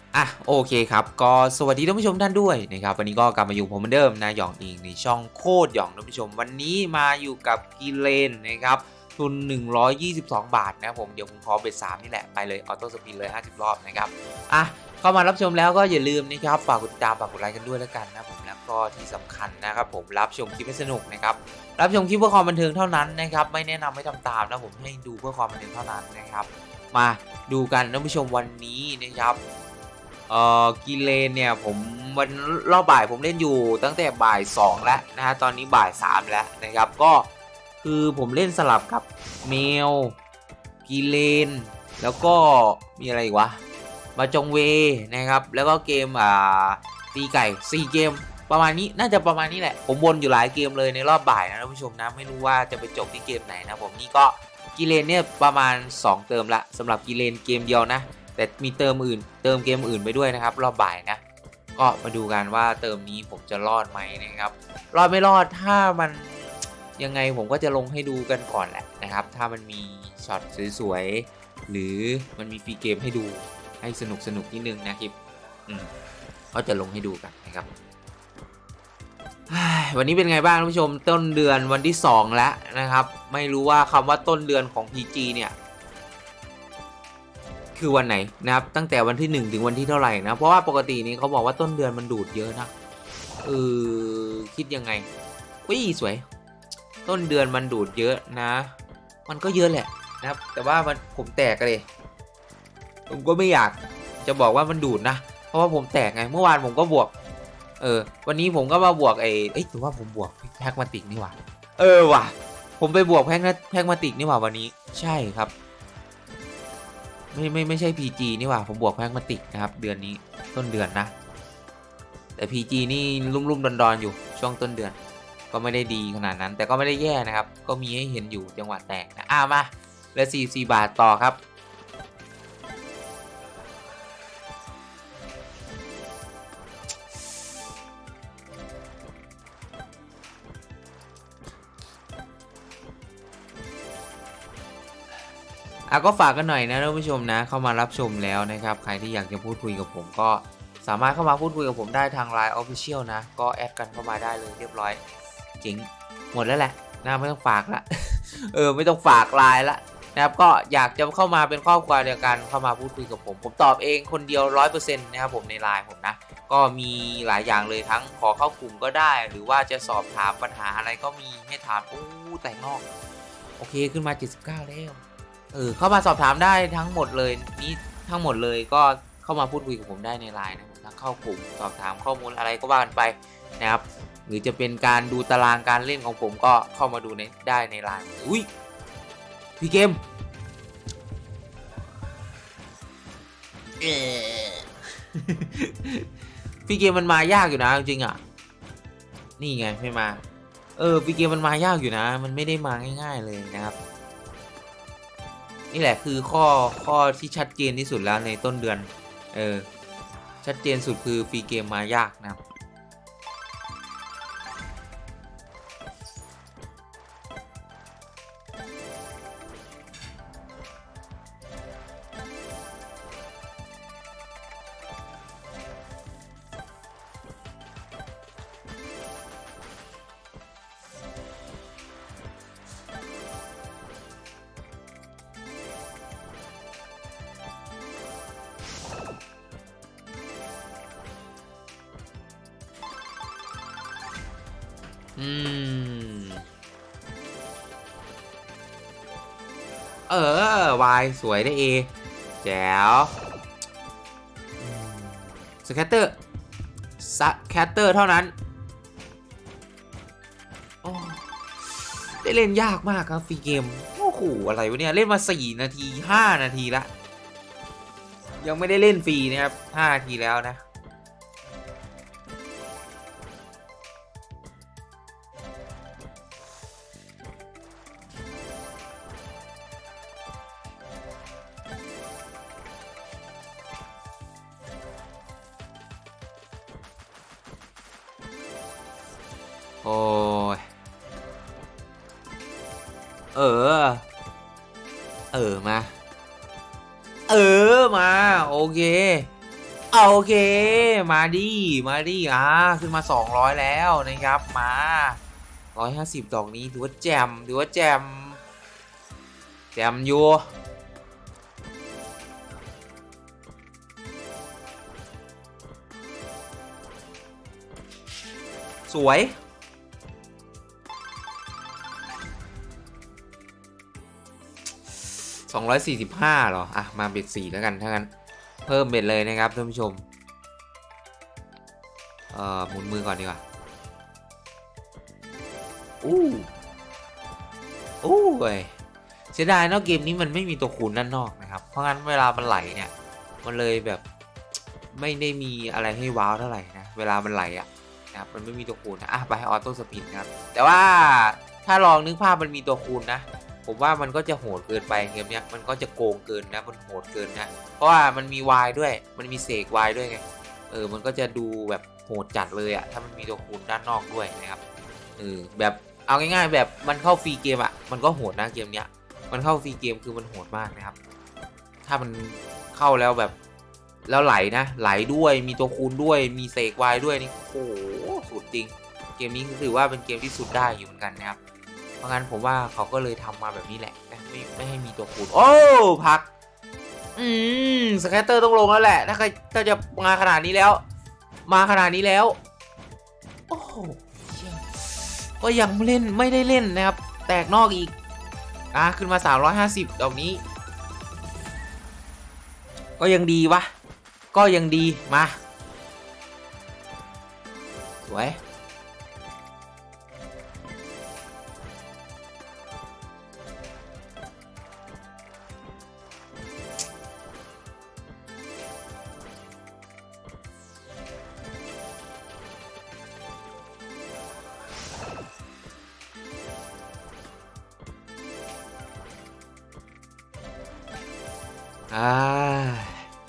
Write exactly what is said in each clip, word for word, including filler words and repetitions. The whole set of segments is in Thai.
อ่ะโอเคครับก็สวัสดีท่านผู้ชมท่านด้วยนะครับวันนี้ก็กลับมาอยู่ผมเหมือนเดิมนะหยองเองในช่องโคตรหยองท่านผู้ชมวันนี้มาอยู่กับกิเลนนะครับทุนหนึ่งร้อยยี่สิบสองบาทนะผมเดี๋ยวผมขอเบ็ดสามนี่แหละไปเลยออโต้สปินเลยห้าสิบรอบนะครับอ่ะเข้ามารับชมแล้วก็อย่าลืมนะครับฝากกดติดตามฝากกดไลค์กันด้วยแล้วกันนะผมแล้วก็ที่สำคัญนะครับผมรับชมคลิปให้สนุกนะครับรับชมคลิปเพื่อความบันเทิงเท่านั้นนะครับไม่แนะนำไม่ทำตามนะผมให้ดูเพื่อความบันเทิงเท่านั้นนะครับมาดูกันท่านผู้ชมวันนี้นะครับเอ่อกิเลนเนี่ยผมวันรอบบ่ายผมเล่นอยู่ตั้งแต่บ่ายสองแล้วนะฮะตอนนี้บ่ายสามแล้วนะครับก็คือผมเล่นสลับกับเมลกิเลนแล้วก็มีอะไรอีกวะมาจงเวนะครับแล้วก็เกมอ่าตีไก่สี่เกมประมาณนี้น่าจะประมาณนี้แหละผมวนอยู่หลายเกมเลยในรอบบ่ายนะท่านผู้ชมนะไม่รู้ว่าจะไปจบที่เกมไหนนะผมนี่ก็กิเลนเนี่ยประมาณสองเติมละสำหรับกิเลนเกมเดียวนะแต่มีเติมอื่นเติมเกมอื่นไปด้วยนะครับรอบบ่ายนะก็มาดูกันว่าเติมนี้ผมจะรอดไหมนะครับรอดไม่รอดถ้ามันยังไงผมก็จะลงให้ดูกันก่อนแหละนะครับถ้ามันมีช็อตสวยๆหรือมันมีฟรีเกมให้ดูให้สนุกสนุกนิดนึงนะคลิปอืมก็จะลงให้ดูกันนะครับวันนี้เป็นไงบ้างท่านผู้ชมต้นเดือนวันที่สองแล้วนะครับไม่รู้ว่าคำว่าต้นเดือนของ พี จี เนี่ยคือวันไหนนะครับตั้งแต่วันที่หนึ่งถึงวันที่เท่าไหร่นะเพราะว่าปกตินี้เขาบอกว่าต้นเดือนมันดูดเยอะนะเออคิดยังไงวิ่สวยต้นเดือนมันดูดเยอะนะมันก็เยอะแหละนะครับแต่ว่ามันผมแตกเลยผมก็ไม่อยากจะบอกว่ามันดูดนะเพราะว่าผมแตกไงเมื่อวานผมก็บวกเออวันนี้ผมก็มาบวกไอ้เอ้ยถือว่าผมบวกแพ็กมาติกนี่หว่าเออว่ะผมไปบวกแพ็กแพ็กมาติกนี่หว่าวันนี้ใช่ครับไม่ไม่ไม่ใช่ พี จี นี่หว่าผมบวกแพ็กมาติกนะครับเดือนนี้ต้นเดือนนะแต่ พี จี นี่ลุ่มๆดอนๆอยู่ช่วงต้นเดือนก็ไม่ได้ดีขนาดนั้นแต่ก็ไม่ได้แย่นะครับก็มีให้เห็นอยู่จังหวะแตกนะอ่ะมาเหลือสี่สิบสี่บาทต่อครับอ่ะก็ฝากกันหน่อยนะท่านผู้ชมนะเข้ามารับชมแล้วนะครับใครที่อยากจะพูดคุยกับผมก็สามารถเข้ามาพูดคุยกับผมได้ทาง ไลน์ Official นะก็แอดกันเข้ามาได้เลยเรียบร้อยจริงหมดแล้วแหละนะไม่ต้องฝากละ เออไม่ต้องฝาก ไลน์ ละนะครับก็อยากจะเข้ามาเป็นครอบครัวเดียวกันเข้ามาพูดคุยกับผมผมตอบเองคนเดียว ร้อยเปอร์เซ็นต์ นะครับผมใน ไลน์ ผมนะก็มีหลายอย่างเลยทั้งขอเข้ากลุ่มก็ได้หรือว่าจะสอบถามปัญหาอะไรก็มีให้ถามโอ้แต่งอกโอเคขึ้นมาเจ็ดสิบเก้าแล้วเออเข้ามาสอบถามได้ทั้งหมดเลยนี่ทั้งหมดเลยก็เข้ามาพูดคุยกับผมได้ใน ไลน์ นะผมทั้งเข้ากลุ่มสอบถามข้อมูลอะไรก็ว่ากันไปนะครับหรือจะเป็นการดูตารางการเล่นของผมก็เข้ามาดูในได้ใน ไลน์ อุ้ยพี่เกมเออ พี่เกมมันมายากอยู่นะจริงๆอ่ะนี่ไงไม่มาเออพี่เกมมันมายากอยู่นะมันไม่ได้มาง่ายๆเลยนะครับนี่แหละคือข้อข้อที่ชัดเจนที่สุดแล้วในต้นเดือนเออชัดเจนสุดคือฟรีเกมมายากนะครับอืมเออวายสวยได้เอแจ๋วสแคตเตอร์สแคตเตอร์เท่านั้นได้เล่นยากมากครับฟรีเกมโอ้โหอะไรวะเนี่ยเล่นมาสี่นาทีห้านาทีละยังไม่ได้เล่นฟรีนะครับห้านาทีแล้วนะโอ้ยเออเออมาเออมาโอเคโอเคมาดิมาดิอ่าขึ้นมาสองร้อยแล้วนะครับมาหนึ่งร้อยห้าสิบดอกนี้ถือว่าแจมถือว่าแจมแจมอยู่สวยสองร้อยสี่สิบห้าเหรออ่ะมาเบ็ดสี่แล้วกันถ้างั้นเพิ่มเบ็ดเลยนะครับท่านผู้ชมเอ่อหมุนมือก่อนดีกว่าอู้อู้เว้ยเสียดายเนาะเกมนี้มันไม่มีตัวคูณด้านนอกนะครับเพราะงั้นเวลามันไหลเนี่ยมันเลยแบบไม่ได้มีอะไรให้ว้าวเท่าไหร่นะเวลามันไหลอ่ะนะครับมันไม่มีตัวคูณนะอ่ะไปออโต้สปินครับแต่ว่าถ้าลองนึกภาพมันมีตัวคูณนะผมว่ามันก็จะโหดเกินไปเกมเนี้ยมันก็จะโกงเกินนะมันโหดเกินนะเพราะว่ามันมีวายด้วยมันมีเสกวายด้วยไงเออมันก็จะดูแบบโหดจัดเลยอะถ้ามันมีตัวคูณด้านนอกด้วยนะครับเออแบบเอาง่ายๆแบบมันเข้าฟรีเกมอะมันก็โหดนะเกมเนี้ยมันเข้าฟรีเกมคือมันโหดมากนะครับถ้ามันเข้าแล้วแบบแล้วไหลนะไหลด้วยมีตัวคูณด้วยมีเสกวายด้วยนี่โอ้โหสุดจริงเกมนี้ถือว่าเป็นเกมที่สุดได้อยู่เหมือนกันนะครับเพราะงั้นผมว่าเขาก็เลยทำมาแบบนี้แหละนะไม่ไม่ให้มีตัวคูณโอ้พักอืมสแคตเตอร์ต้องลงแล้วแหละถ้าใครถ้าจะมาขนาดนี้แล้วมาขนาดนี้แล้วโอ้โหก็ยังเล่นไม่ได้เล่นนะครับแตกนอกอีกอ่ะขึ้นมาสามร้อยห้าสิบดอกนี้ก็ยังดีวะก็ยังดีมาสวยอ่า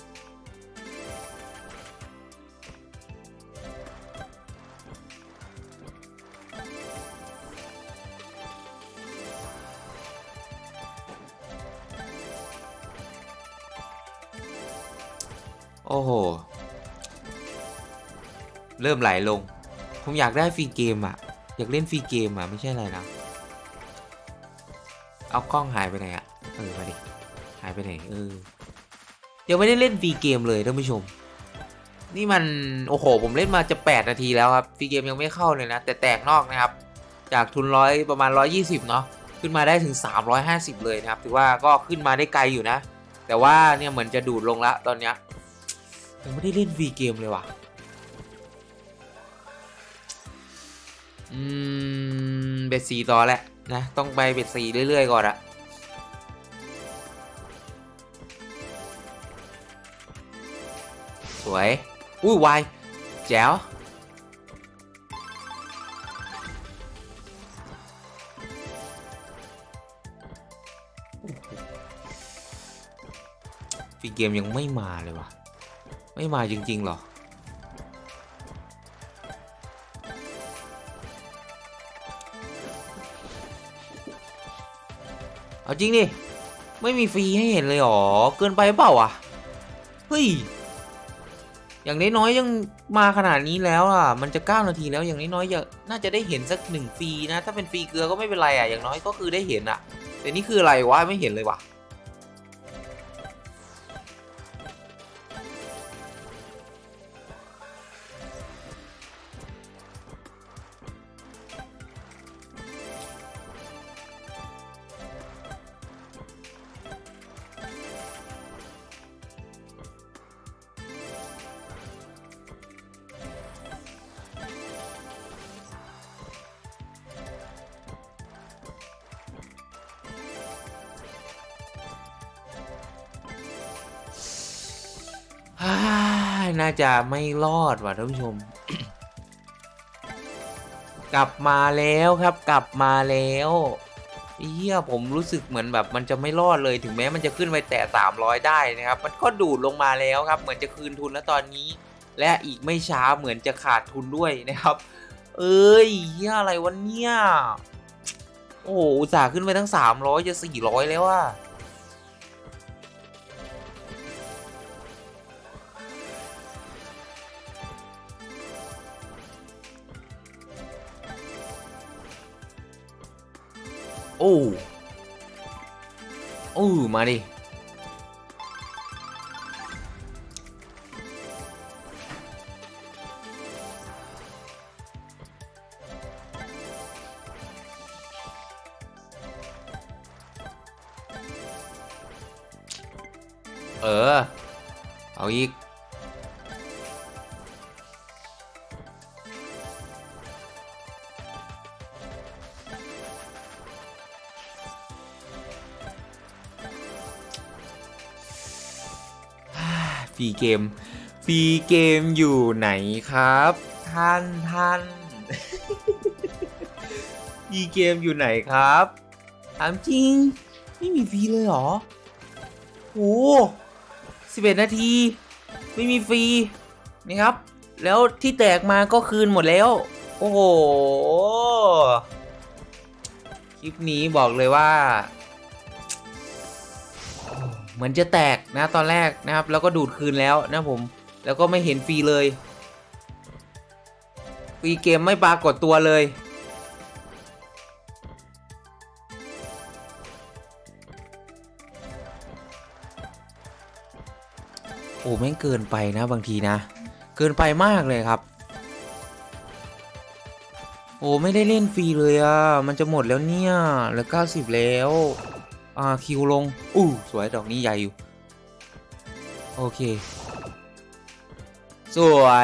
โอ้โหเริ่มไหลลงผมอยากได้ฟรีเกมอ่ะอยากเล่นฟรีเกมอ่ะไม่ใช่อะไรนะเอากล้องหายไปไหนอ่ะเออมาดิหายไปไหนเออยังไม่ได้เล่นฟรีเกมเลยท่านผู้ชมนี่มันโอ้โหผมเล่นมาจะแปดนาทีแล้วครับฟรีเกมยังไม่เข้าเลยนะแต่แตกนอกนะครับจากทุนร้อยประมาณหนึ่งร้อยยี่สิบเนาะขึ้นมาได้ถึงสามร้อยห้าสิบเลยนะครับถือว่าก็ขึ้นมาได้ไกลอยู่นะแต่ว่าเนี่ยเหมือนจะดูดลงละตอนเนี้ยยังไม่ได้เล่นฟรีเกมเลยว่ะอืมเบ็ดสี่ต่อแหละนะต้องไปเบ็ดสี่เรื่อยๆก่อนอะสวยอุ้ยวายแจ๋วฟรีเกมยังไม่มาเลยวะไม่มาจริงๆหรอเอาจริงดิไม่มีฟรีให้เห็นเลยหรอเกินไปเปล่าอ่ะเฮ้ยอย่างน้อยๆยังมาขนาดนี้แล้วอ่ะมันจะเก้านาทีแล้วอย่างน้อยๆอย่าน่าจะได้เห็นสักหนึ่งฟรีนะถ้าเป็นฟรีเกลือก็ไม่เป็นไรอ่ะอย่างน้อยก็คือได้เห็นอ่ะแต่นี่คืออะไรวะไม่เห็นเลยว่ะน่าจะไม่รอดว่ะท่านผู้ชม กลับมาแล้วครับกลับมาแล้วเฮียผมรู้สึกเหมือนแบบมันจะไม่รอดเลยถึงแม้มันจะขึ้นไปแตะสามร้อยได้นะครับมันก็ดูดลงมาแล้วครับเหมือนจะคืนทุนแล้วตอนนี้และอีกไม่ช้าเหมือนจะขาดทุนด้วยนะครับเอ้ยเฮียอะไรวะเนี่ยโอ้โหอุตส่าห์ขึ้นไปทั้งสามร้อยจะสี่ร้อยแล้วอะโอ้โอ้มาดิเออเอาอีกฟรีเกมฟรีเกมอยู่ไหนครับท่านท่านฟรีเกมอยู่ไหนครับถามจริงไม่มีฟรีเลยเหรอโอ้สิบเอ็ดนาทีไม่มีฟรีนี่ครับแล้วที่แตกมาก็คืนหมดแล้วโอ้โหคลิปนี้บอกเลยว่าเหมือนจะแตกนะตอนแรกนะครับแล้วก็ดูดคืนแล้วนะผมแล้วก็ไม่เห็นฟรีเลยฟรีเกมไม่ปรากฏตัวเลยโอ้แม่งเกินไปนะบางทีนะเกินไปมากเลยครับโอ้ไม่ได้เล่นฟรีเลยอ่ะมันจะหมดแล้วเนี่ยเหลือเก้าสิบแล้วอ่าคิวลงอู้สวยดอกนี้ใหญ่อยู่โอเคสวย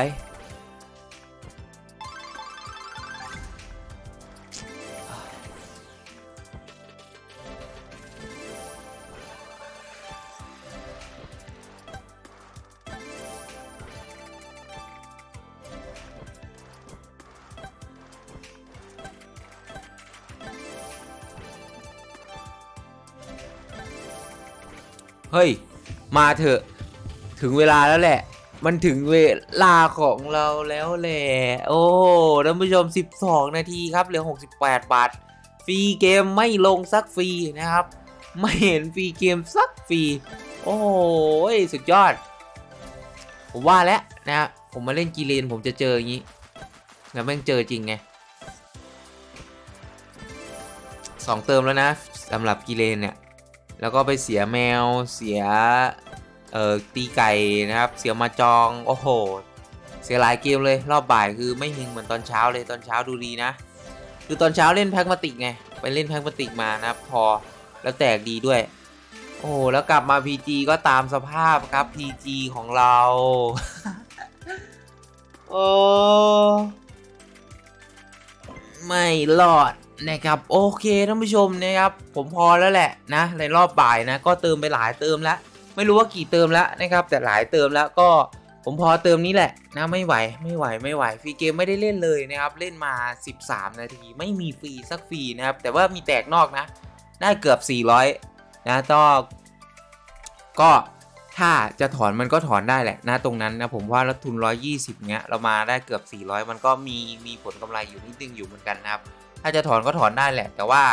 เฮ้ยมาเถอะถึงเวลาแล้วแหละมันถึงเวลาของเราแล้วแหละโอ้ท่านผู้ชมสิบสองนาทีครับเหลือหกสิบแปดบาทฟรีเกมไม่ลงสักฟรีนะครับไม่เห็นฟรีเกมสักฟรีโอ้โหสุดยอดผมว่าแล้วนะผมมาเล่นกีเลนผมจะเจออย่างนี้แล้วแม่งเจอจริงไงสองเติมแล้วนะสำหรับกีเลนเนี่ยแล้วก็ไปเสียแมวเสียเอ่อตีไก่นะครับเสียมาจองโอ้โหเสียหลายเกมเลยรอบบ่ายคือไม่เฮงเหมือนตอนเช้าเลยตอนเช้าดูดีนะคือตอนเช้าเล่นแพ็กมาติกไงไปเล่นแพ็กมาติกมานะครับพอแล้วแตกดีด้วยโอ้แล้วกลับมา พี จี ก็ตามสภาพครับ พี จี ของเรา โอ้ไม่รอดนะครับโอเคท่านผู้ชมนะครับผมพอแล้วแหละนะในรอบบ่ายนะก็เติมไปหลายเติมแล้วไม่รู้ว่ากี่เติมแล้วนะครับแต่หลายเติมแล้วก็ผมพอเติมนี้แหละนะไม่ไหวไม่ไหวไม่ไหวฟรีเกมไม่ได้เล่นเลยนะครับเล่นมาสิบสามนาทีไม่มีฟรีสักฟรีนะครับแต่ว่ามีแตกนอกนะได้เกือบสี่ร้อยนะต่อก็ถ้าจะถอนมันก็ถอนได้แหละนะตรงนั้นนะผมว่าแล้วทุนหนึ่งร้อยยี่สิบเงี้ยเรามาได้เกือบสี่ร้อยมันก็มีมีผลกำไรอยู่นิดนึงอยู่เหมือนกันนะครับถ้าจะถอนก็ถอนได้แหละแต่ว่า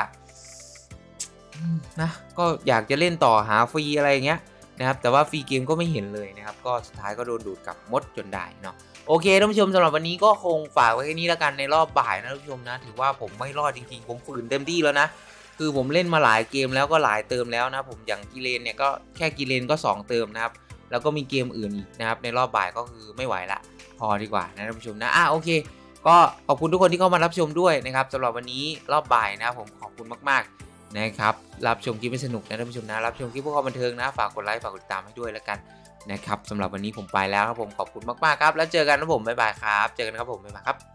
นะก็อยากจะเล่นต่อหาฟรีอะไรเงี้ยนะครับแต่ว่าฟรีเกมก็ไม่เห็นเลยนะครับก็สุดท้ายก็โดนดูดกลับมดจนได้เนาะโอเคท่านผู้ชมสำหรับวันนี้ก็คงฝากไว้แค่นี้แล้วกันในรอบบ่ายนะท่านผู้ชมนะถือว่าผมไม่รอดจริงๆผมฝืนเต็มที่แล้วนะคือผมเล่นมาหลายเกมแล้วก็หลายเติมแล้วนะผมอย่างกีเลนเนี่ยก็แค่กีเลนก็สองเติมนะครับแล้วก็มีเกมอื่นอีกนะครับในรอบบ่ายก็คือไม่ไหวละพอดีกว่านะท่านผู้ชมนะอ่ะโอเคก็ขอบคุณทุกคนที่เข้ามารับชมด้วยนะครับสำหรับวันนี้รอบบ่ายนะผมขอบคุณมากๆนะครับรับชมคลิปให้สนุกนะท่านผู้ชมนะรับชมคลิปเพื่อความบันเทิงนะฝากกดไลค์ฝากกดติดตามให้ด้วยแล้วกันนะครับสำหรับวันนี้ผมไปแล้วครับผมขอบคุณมากๆครับแล้วเจอกันนะผมบ๊ายบายครับเจอกันครับผมบ๊ายบายครับ